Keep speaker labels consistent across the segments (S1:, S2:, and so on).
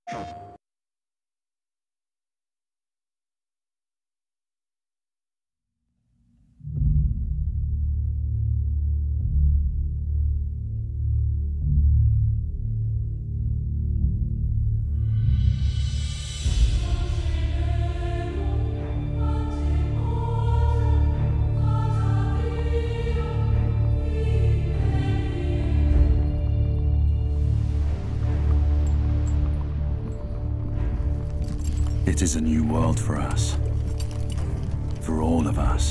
S1: It is a new world for us. For all of us.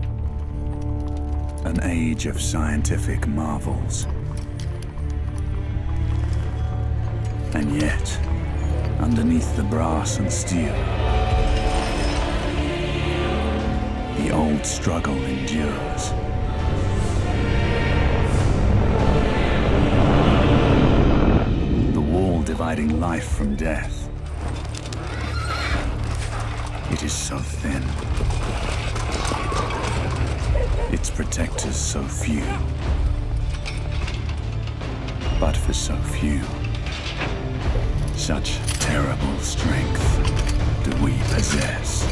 S1: An age of scientific marvels. And yet, underneath the brass and steel, the old struggle endures. The wall dividing life from death. It is so thin. Its protectors so few. But for so few, such terrible strength do we possess.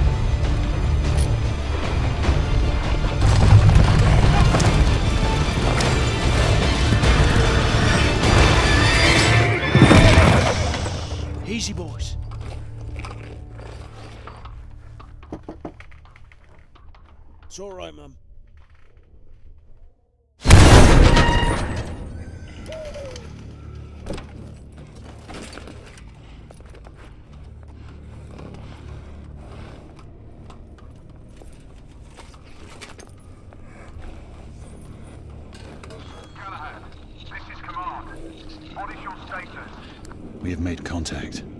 S2: Easy, boys. It's all right, Mum.
S1: We have made contact.